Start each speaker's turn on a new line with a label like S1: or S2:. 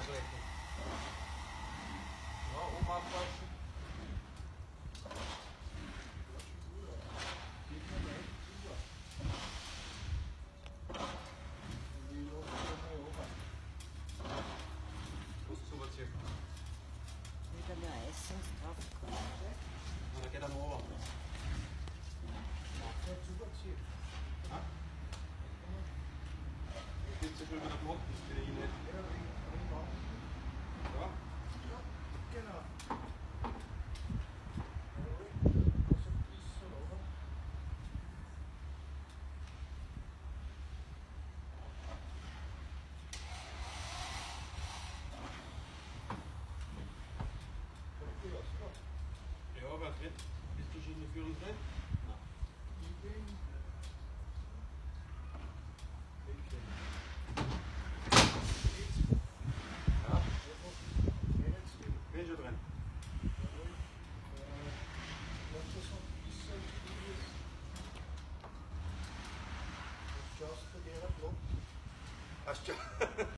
S1: ausrechnen. Ja, oben abwaschen. Was zu ziehen?
S2: Wieder mehr Essens drauf kommt.
S1: Na, da geht er mal runter. Ja? Jetzt ist schon wieder gemacht, das will ich nicht. Ja?
S3: Genau.
S1: Ja, aber drin. Ist die Schienenführung drin? Nein. Ja? Bin schon drin. Passt schon.